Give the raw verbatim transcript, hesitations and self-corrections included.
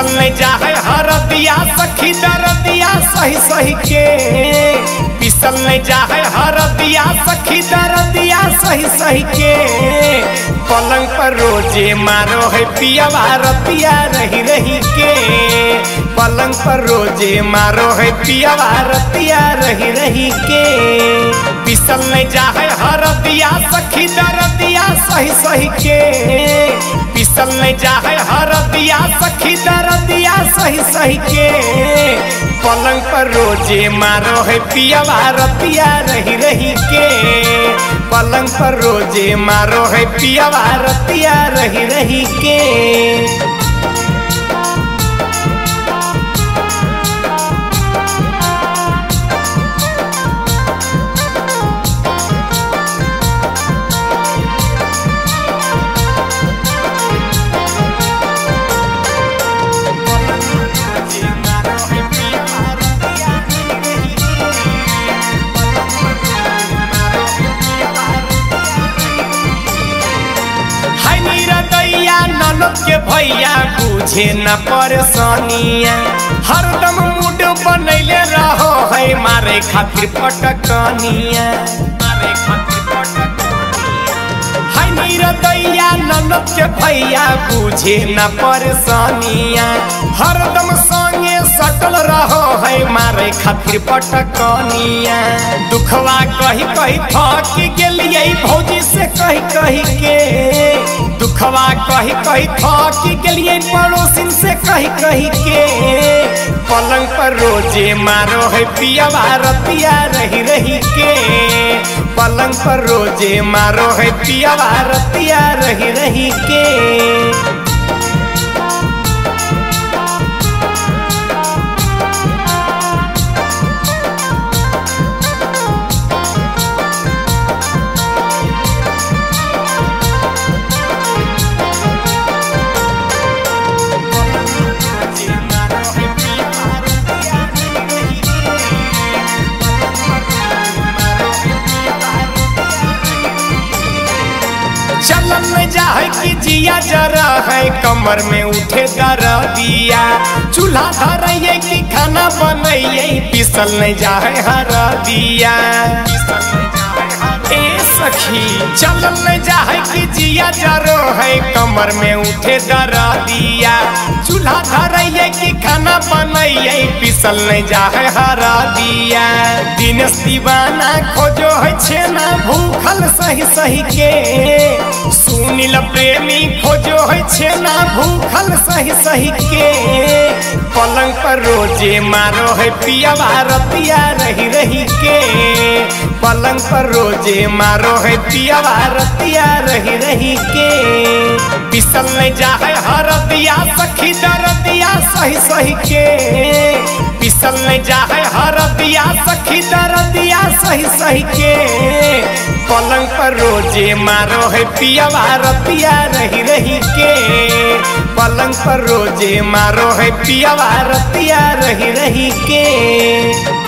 पिसल नहीं जाए हरदिया सखी दरदिया सही सही के, पिसल नहीं जाए हरदिया सखी दरदिया सही सही के। पलंग पर रोजे मारो है पियावा रतिया रही रही के, पलंग पर रोजे मारो है पियावा रतिया रही रही के। पिसल नहीं जाए हरदिया सखी दरदिया सही सही के, पिसल नहीं जाए हरदिया सखी दरदिया सही सही के। पलंग पर रोजे मारो है पियावा रतिया रही रही के, पलंग पर रोजे मारो है पियावा रतिया रही रही के। ननद के भैया बुझे न परेशानिया, हरदम मूड बनैले रहो है मारे खातिर पटकनिया, मारे खातिर पटकनिया। हाय निरदैया ननद के भैया बुझे न परेशानिया, हरदम संगे सटल रहो है मारे खातिर पटकनिया। दुखवा कही कही थक गेलिए भौजी से कही कही के, दुखवा कही कही थक गेलिए पड़ोसिन से कही कही के। पलंग पर रोजे मारो है पियावा रतिया रही रही के, पलंग पर रोजे मारो है पियावा रतिया रही रही के। चलन में जाए कि जिया जरा है कमर में उठे दरदिया, चूल्हा धरइए कि खाना बनइए पिसल नहीं जाए हरदिया। ए सखी चलन में जाए कि जिया जरो है कमर में उठे दरदिया, चूल्हा धरइए कि खाना बनइए पिसल नहीं जाए हरदिया। दिनेश दीवाना खोजो है छेना भूखल सही सही के, सुनील प्रेमी खोजो है छेना भूखल सही सही के। पलंग पर रोजे मारो है पियावा रतिया रही रही के, पलंग पर रोजे मारो है पियावा रतिया रही रही के। पिसल नहीं जाए हरदिया सखी दरदिया सही सही के, पिसल नहीं जाए हरदिया सखी दरदिया सही सही के। पलंग पर रोजे मारो है पियावा रतिया रही रही के, पलंग पर रोजे मारो है पियावा रतिया रही रही के।